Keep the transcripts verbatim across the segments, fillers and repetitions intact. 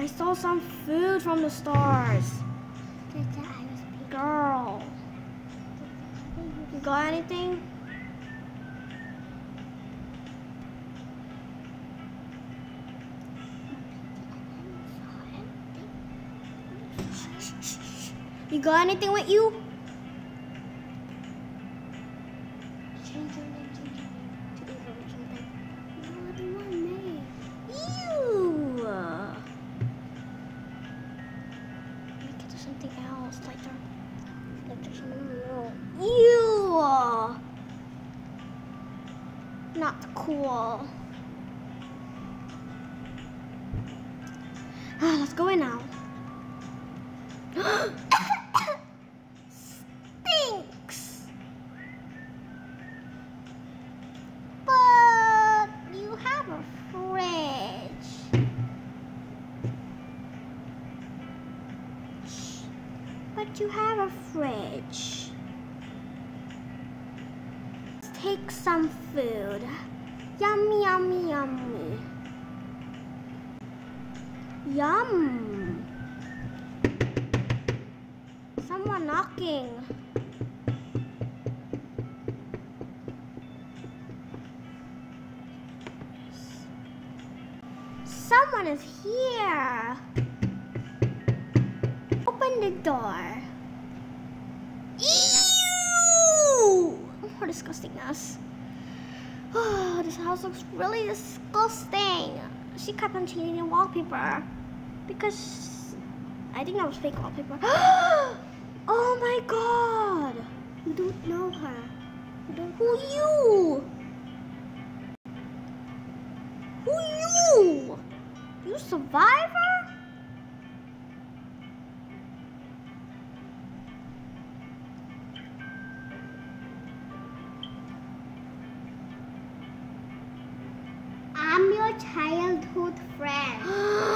I saw some food from the stars. Girl. You got anything? You got anything with you? Ew. Make it to something else, like the, like there's something real. Ew. Not cool. Ah, let's go in now. Stinks. But you have a fridge. But you have a fridge. Let's take some food. Yummy, yummy, yummy. Yum. Someone knocking. Someone is here. Open the door. Ew! How disgustingness. Oh, this house looks really disgusting. She kept on changing the wallpaper because I think that was fake wallpaper. Oh my god! You don't know her. You don't. Who you? Who you? You survivor? I'm your childhood friend.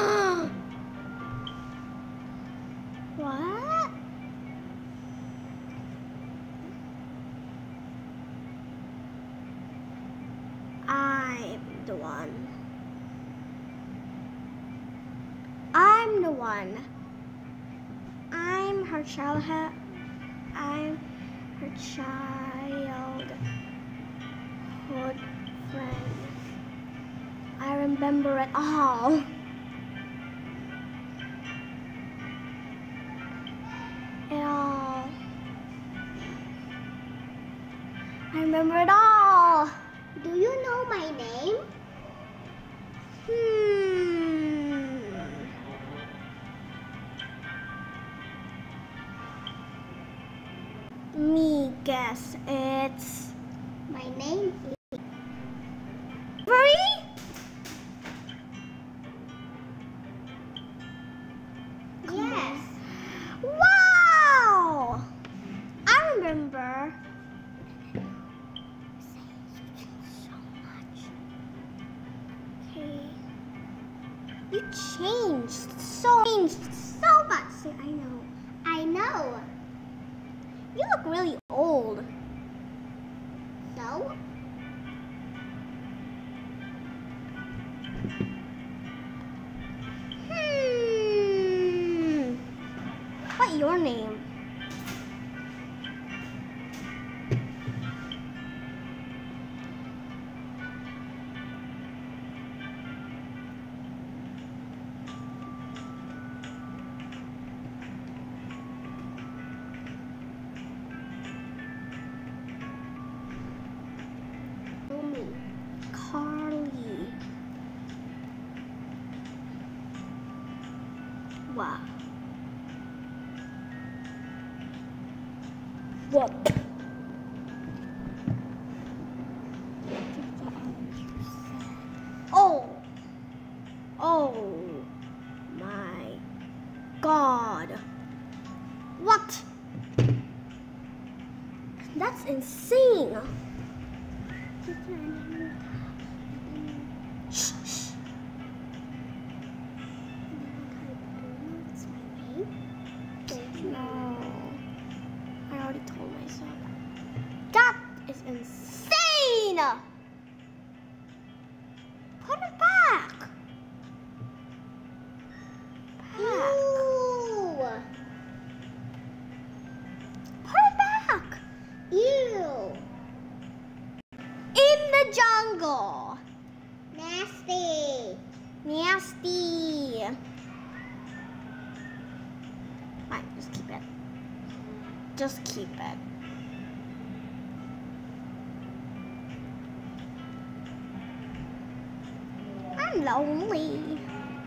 What? I'm the one. I'm the one. I'm her childhood. I'm her childhood friend. I remember it all. It all. I remember it all. Do you know my name? Hmm. Me guess it's My name is Avery? Yes. Wow! I remember. So much. Okay. You changed so changed so much. I know. I know. You look really old. So? Hmm. What's your name? Carly. Wow. What? Oh. Oh my God. What? That's insane. Shh, shh. No. I already told myself. That is insane! Put it back! just keep it. I'm lonely.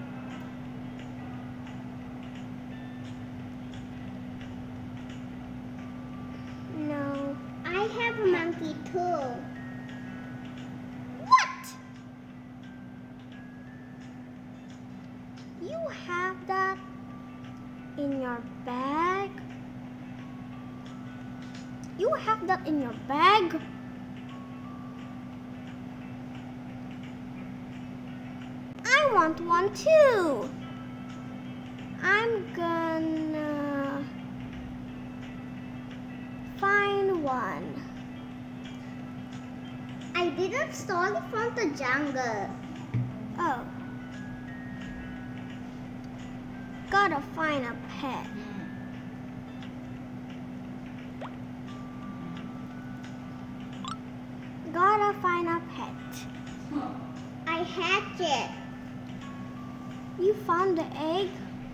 No. I have a monkey too. What? You have that in your bag? You have that in your bag? I want one too. I'm gonna find one. I didn't stole it from the jungle. Oh. Gotta find a pet. Gotta find a pet. I hatched it. You found the egg?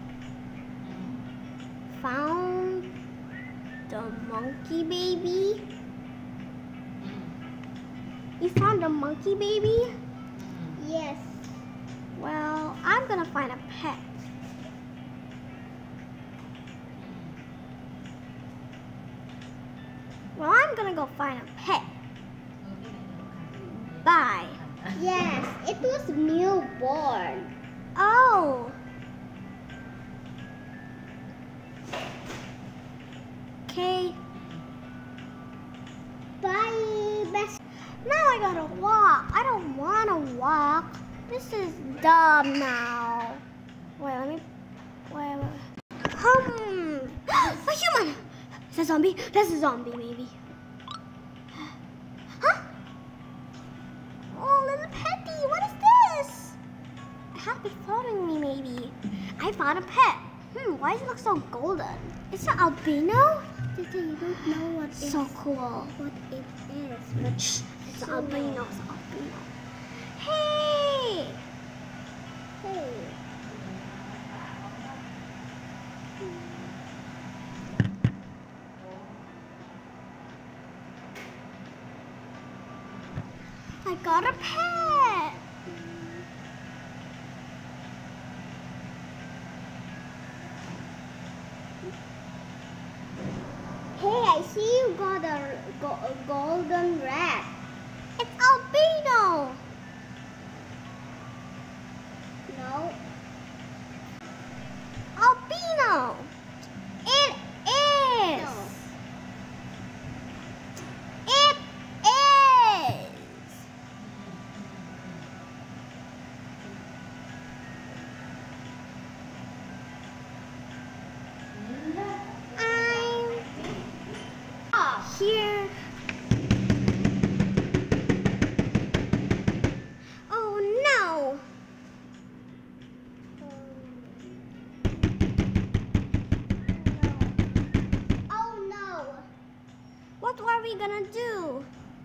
Found the monkey baby? You found the monkey baby? Yes. Well, I'm gonna find a pet. Well, I'm gonna go find a pet. Bye. Yes, it was newborn. Oh. Okay. Bye, best. Now I gotta walk. I don't wanna walk. This is dumb now. Wait, let me. Wait, wait. Hmm. A human. Is that a zombie? That's a zombie, maybe. Huh? Oh, little petty. What is this? It has been following me, maybe. I found a pet. Hmm. Why does it look so golden? It's an albino. Tita, you don't know what So it, cool. what it is, but Shh. It's an So albino. It's an albino. Hey. hey. I got a pet. Hey, I see you got a, go, a golden rat. It's albino. No. Albino. It is. No. It is. I'm here. Oh no. Oh no. What are we gonna do?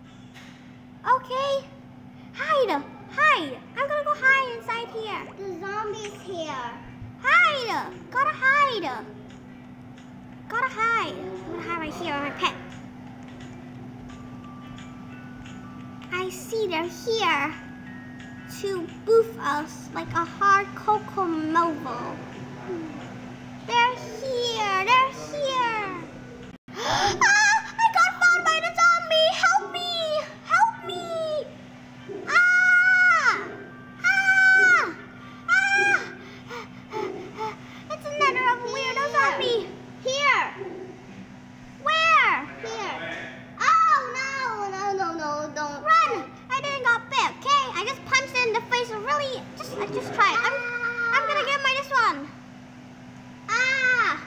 Okay. Hide. Hide. I'm gonna go hide inside here. The zombie's here. Hide. Gotta hide. Gotta hide. I'm gonna hide right here with my pet. I see they're here to boof us like a hard cocoa mobile. They're here. They're here. Ah! I got found by the zombie. Help me! Help me! Ah! Ah! Ah! It's another weirdo zombie. Here. Where? Here. Oh no, no, no, no, don't. Run! I didn't got bit, okay? I just punched it in the face really. Just, I just tried. I'm, I'm gonna get my this one. Ah!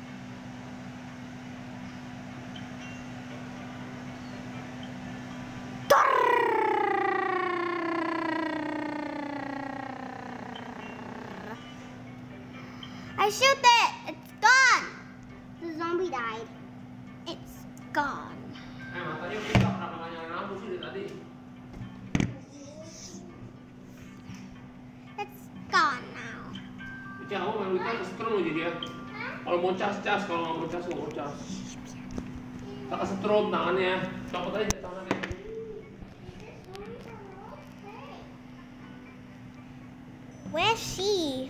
I shoot it. It's gone. The zombie died. It's gone. Eh, matanya kita kenapa nggak nyalain lampu sih dari tadi? It's gone now. Ica, kamu main weekend kesetrum aja dia. Kalau mau cas, cas. Kalau nggak mau cas, nggak mau cas. Nakasetron na ano ya. Copot aja tangannya. Where's she?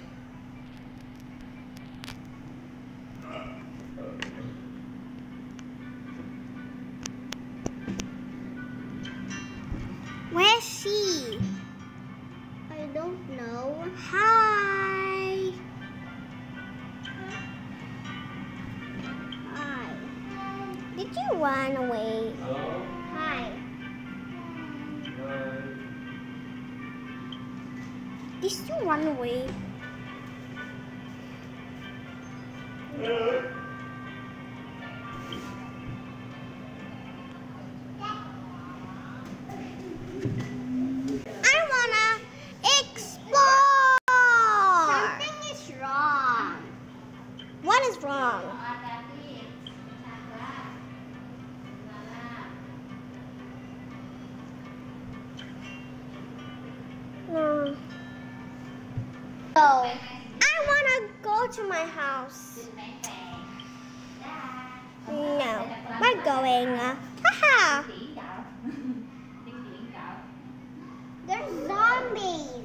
Where's she? I don't know. Hi. Hi. Did you run away? Halo. Hi. Hai. Did you run away? I wanna explore. Something is wrong. What is wrong? No. So, I wanna go to my house. No, we're going. Uh, haha. There's zombies.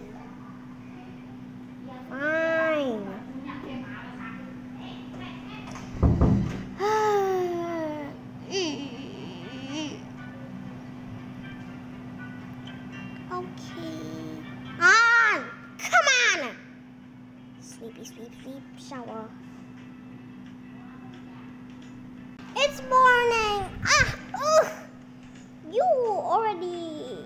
Fine. Okay. On! Come on! Sleepy, sleep, sleep, shower. It's morning! Ah! Ugh! You already...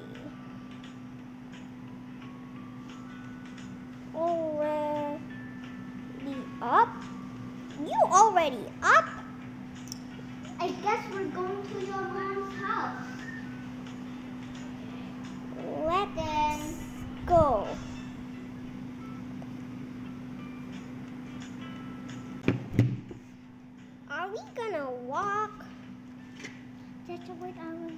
Already up? You already up? I guess we're going to your mom's house. Let's go. Are we gonna walk? Just wait, I was.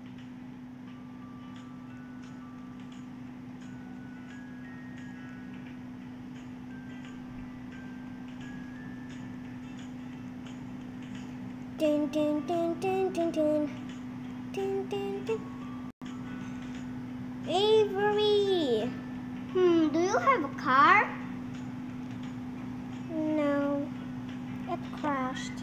Dun dun dun dun dun dun dun dun dun. Avery. Hmm, do you have a car? No, it crashed.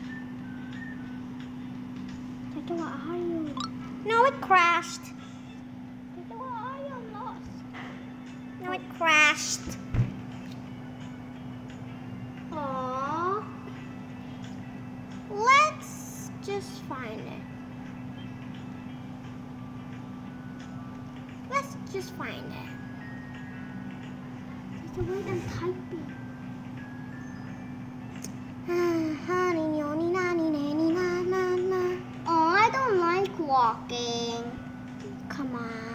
Tata, where are you? No, it crashed. Tata, where are you? I'm lost. No, it crashed. Aww. Let's just find it. Let's just find it. Tata, wait, I'm typing. Oh, I don't like walking. Come on.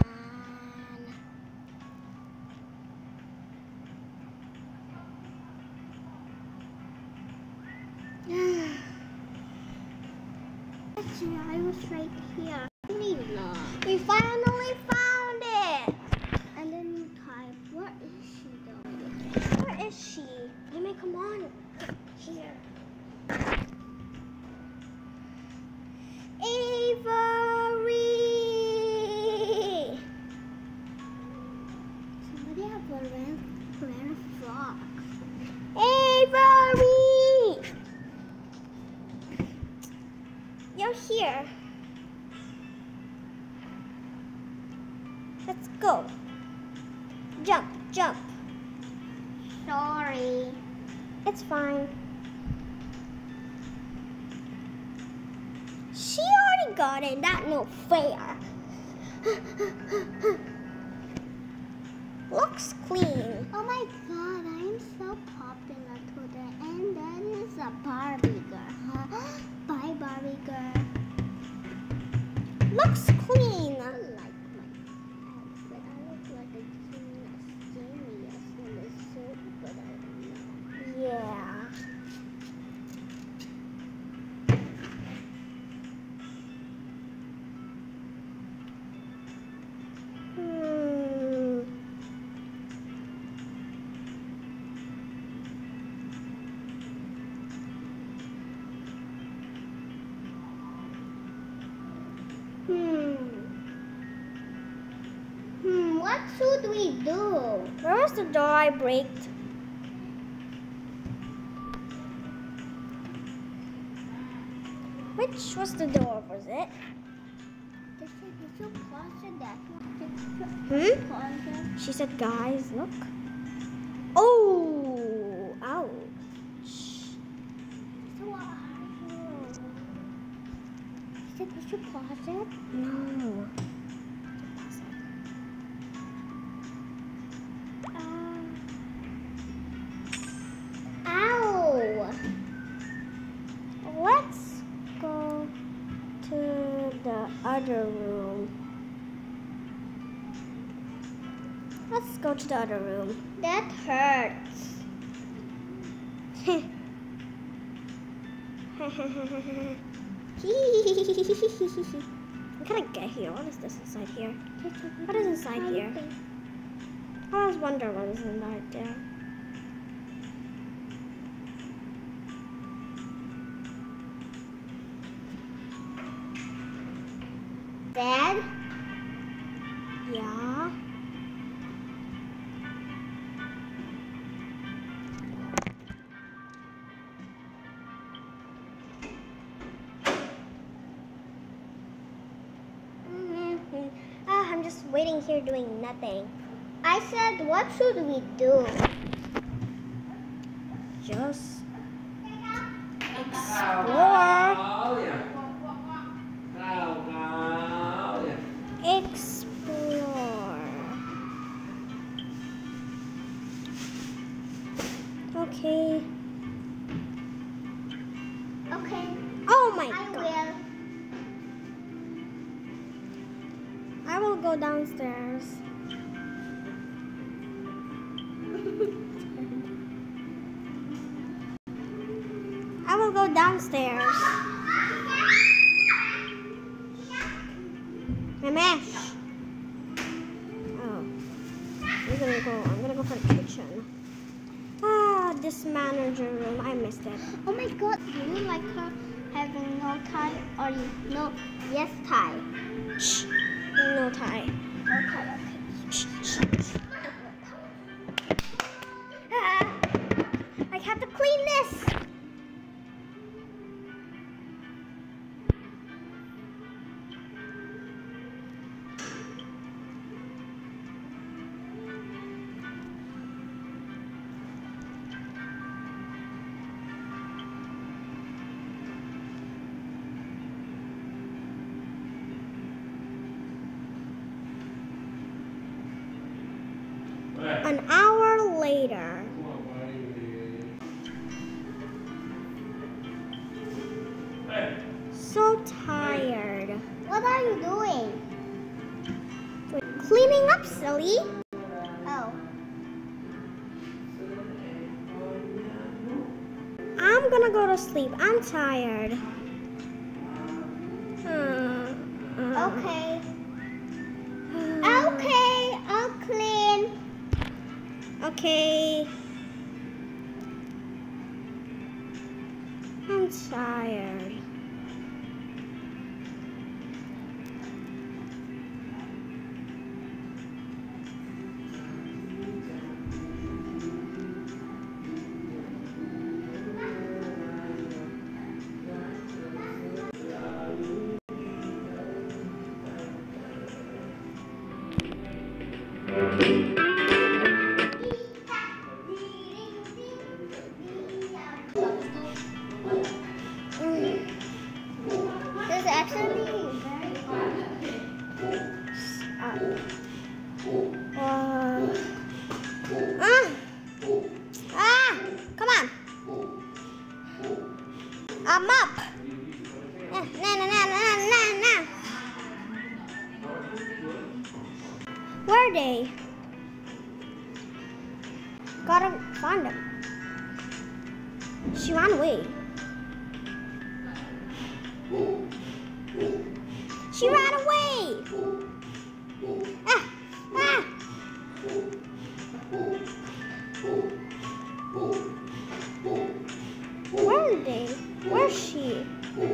Actually, I was right here. Lila. We finally found it. And then you type, where is she though? Where is she? Amy, come on. Here. Avery. Somebody have a red, red frog. Avery. You're here. Let's go. Jump, jump. Sorry. It's fine. She already got it. That's no fair. Looks clean. Oh my god, I am so popular today. And that is a Barbie girl, huh? Bye, Barbie girl. Looks clean. I like my outfit. I look like a genius. Genius in the suit, but I don't know. Yeah. Hmm. the door I braked? Which was the door, was it? Did you close that one? Hmm? Close She said, guys, look. Oh! Ouch. So what are you? Did you pause it? No. Uh, ow! Let's go to the other room. Let's go to the other room. That hurts. I'm gonna get here. What is this inside here? What is inside here? I always wonder what is inside there. Dad? Yeah. Mm-hmm. Ah, I'm just waiting here doing nothing. I said, what should we do? Just explore. Explore. Okay. Okay, Oh my I god. will. I will go downstairs. I will go downstairs. Ramesh. Oh. I'm gonna go. I'm gonna go for the kitchen. Ah, this manager room. I missed it. Oh my god, do you like her having no tie or no yes tie? Shh. No tie. Okay, okay. Shh, shh, shh. Ah, I have to clean this. An hour later. So tired. What are you doing? Cleaning up, silly. Oh. I'm gonna go to sleep. I'm tired. Hmm. Uh, Okay. hmm. Okay, I'll clean. Okay. I'm tired. This is actually very hard. Uh, ah! Ah! Come on! I'm up! Na na na na na na! Where are they? Gotta find them. She ran away. She ran away! Ah! Ah! Where are they? Where's she?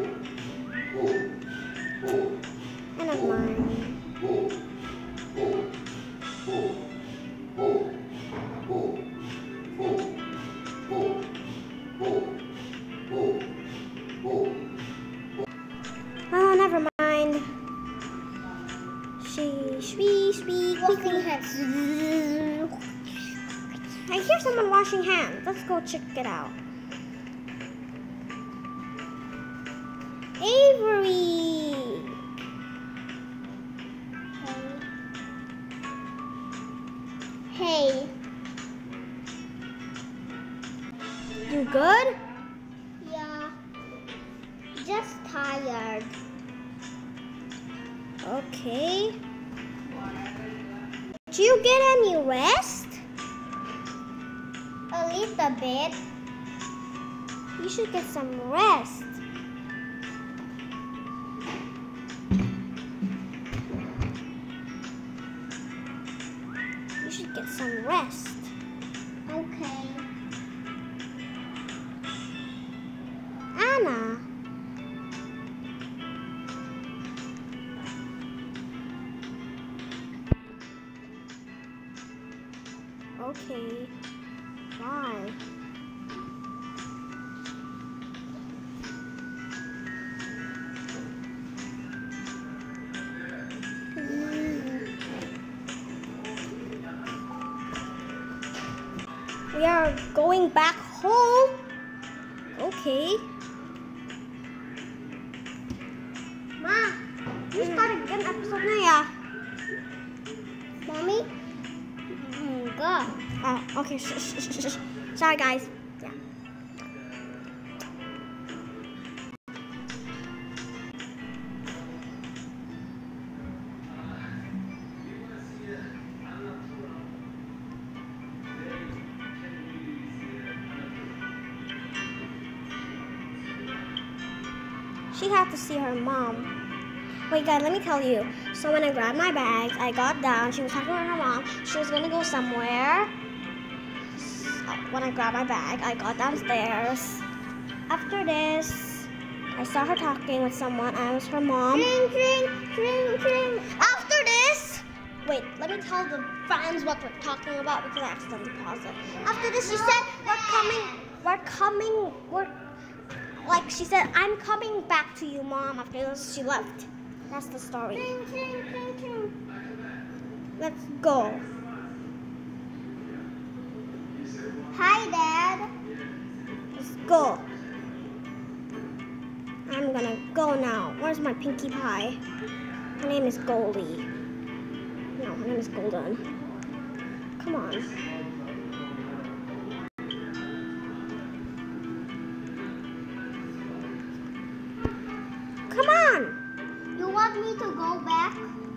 And not mine. hear someone washing hands. Let's go check it out. Avery! Hey. You good? Yeah. Just tired. Okay. Did you get any rest? A little bit. You should get some rest. You should get some rest. Okay. Anna. Okay. Bye. We are going back home. Okay. Ma, You started an episode na ya. Mommy? Enggak. Oh, okay. Shh, shh, shh, shh. Sorry, guys. Yeah. She had to see her mom. Wait, guys, let me tell you. So when I grabbed my bags, I got down. She was talking with her mom. She was gonna go somewhere. So when I grabbed my bag, I got downstairs. After this, I saw her talking with someone. I was her mom. Drink, drink, drink, drink. After this, wait, let me tell the fans what we're talking about because I accidentally paused it. After this, she said, we're coming, we're coming, we're, like she said, I'm coming back to you, Mom. After this, she left. That's the story. Drink, drink, drink, drink. Let's go. Hi, Dad. Let's go. I'm gonna go now. Where's my Pinkie Pie? Her name is Goldie. No, her name is Golden. Come on. Come on! You want me to go back?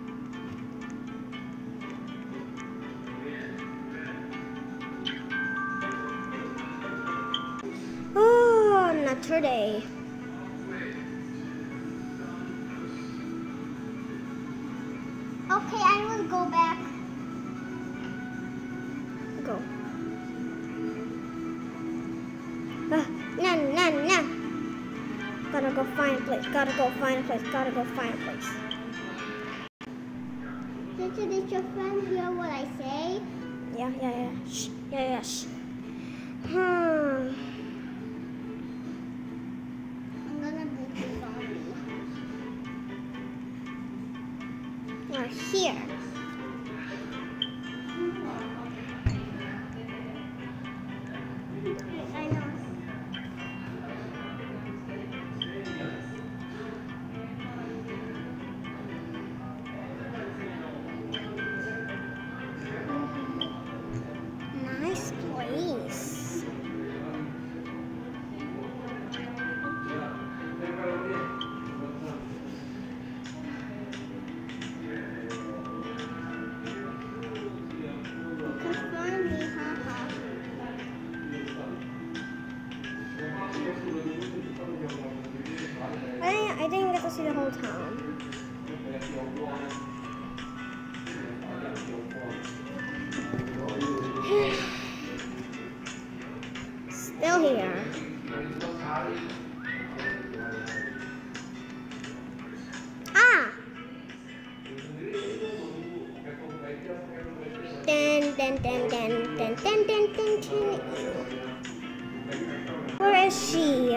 Oh, not today. Okay, I will go back. Go. Ah, nah, nah, nah. Gotta go find a place. Gotta go find a place. Gotta go find a place. Did, did your friend hear what I say? Yeah, yeah, yeah. Shh. Yeah, yeah, shh. Hmm. I'm gonna beat the zombie. We're here. I know. Nice place. You can find me, haha. I didn't, I didn't get to see the whole town. Still here. Ah! Dun, dun, dun, dun, dun, dun, dun, dun, dun. Where is she?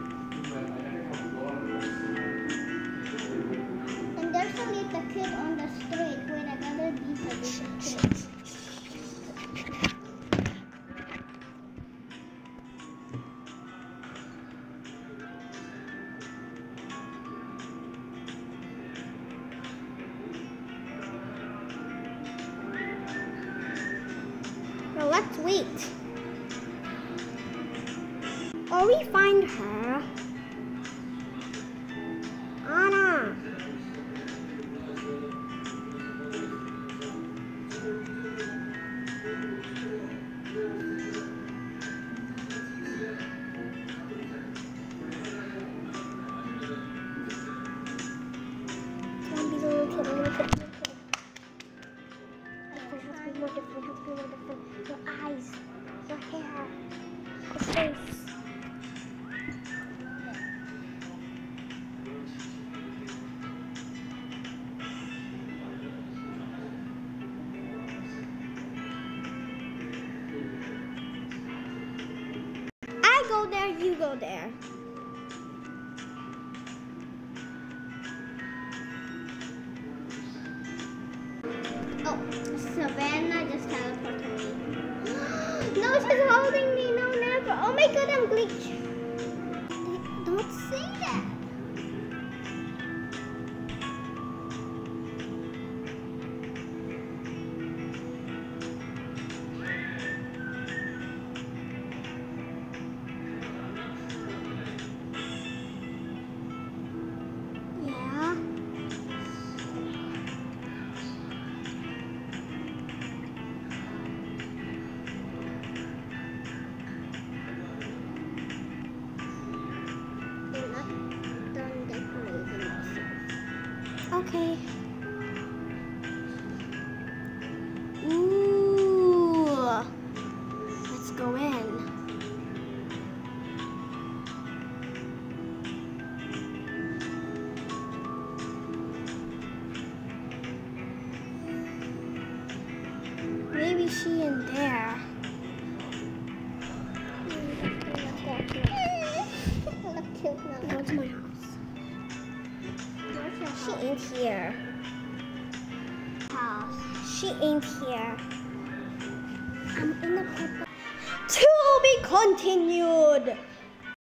And there's a little kid on the street with another beat. let's wait. Or we find her. Anna. Come on, be the little kid, a little kid, a little kid. It has to be more different, it has to be more different. Your eyes, your hair, your face. I go there, you go there. Oh, Savannah just teleported me. No, she's holding me. No, never. Oh my god, I'm glitch. Don't say that. Yeah. You're not done decorating myself. Okay. Ooh. Let's go in. Maybe she in there. Let's go to Let's go now. Go to my house. Where's your She house? ain't here. house? She ain't here. I'm in the paper. To be continued.